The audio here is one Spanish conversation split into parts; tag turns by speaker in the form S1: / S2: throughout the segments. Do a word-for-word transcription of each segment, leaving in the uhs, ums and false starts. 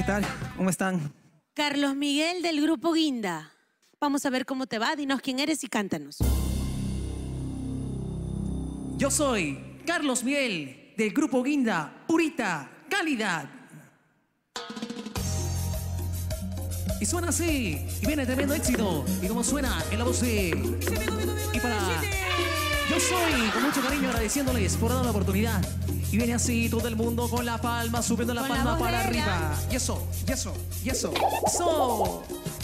S1: tal? ¿Cómo están?
S2: Carlos Miguel del Grupo Guinda. Vamos a ver cómo te va. Dinos quién eres y cántanos.
S1: Yo soy Carlos Miguel del Grupo Guinda, purita calidad. Y suena así, y viene tremendo éxito. Y como suena en la voz de... Y para... Yo soy, con mucho cariño, agradeciéndoles por dar la oportunidad. Y viene así todo el mundo con la palma, subiendo la
S2: Con
S1: palma
S2: la voz
S1: para
S2: de ella.
S1: arriba. Y eso, y eso, y eso. So.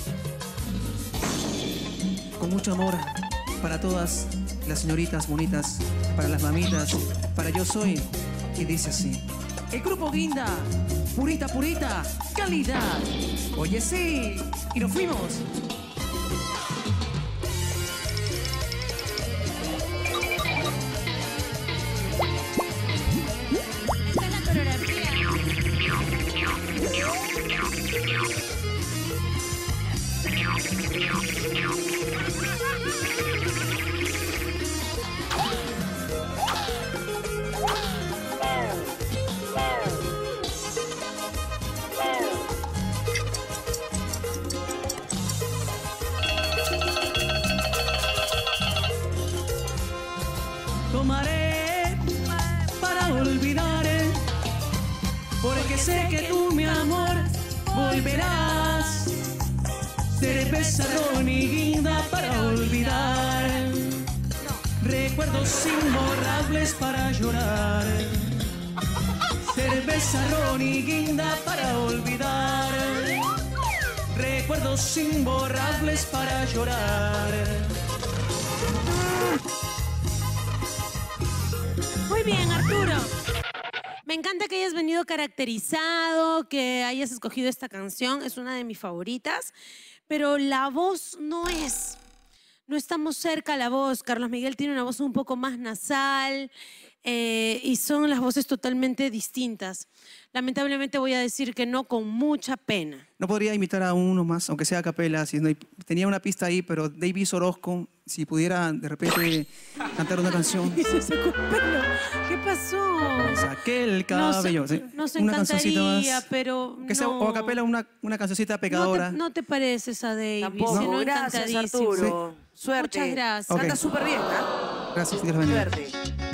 S1: Con mucho amor para todas las señoritas bonitas, para las mamitas, para Yo Soy. Y dice así. El Grupo Guinda, purita, purita, calidad. Oye, sí. Y nos fuimos.
S2: Esta es la coreografía.
S1: Tomaré para olvidar, porque sé que tú, mi amor, volverás. Cerveza, ron y guinda para olvidar. Recuerdos imborrables para llorar. Cerveza, ron y guinda para olvidar. Recuerdos imborrables para llorar.
S2: Muy bien, Arturo. Me encanta que hayas venido caracterizado, que hayas escogido esta canción. Es una de mis favoritas. Pero la voz no es. No estamos cerca a la voz. Carlos Miguel tiene una voz un poco más nasal eh, y son las voces totalmente distintas. Lamentablemente voy a decir que no, con mucha pena.
S1: No podría imitar a uno más, aunque sea a capela. Si no hay- tenía una pista ahí, pero David Orozco, si pudiera de repente cantar una canción.
S2: Y se sacó el pelo. ¿Qué pasó?
S1: Saqué el
S2: Nos-
S1: cabello. ¿sí?
S2: nos
S1: Una cancioncita
S2: encantaría,
S1: más.
S2: pero
S1: Que sea,
S2: no.
S1: o a capela una, una cancioncita
S2: No
S1: pecadora.
S2: te, no te pareces a David.
S3: Tampoco.
S2: sino
S3: Gracias,
S2: encantadísimo.
S3: Arturo. Suerte.
S2: Muchas gracias.
S1: Ok.
S3: Canta súper bien, ¿ah?
S1: Gracias, Dios los bendiga.
S3: Suerte.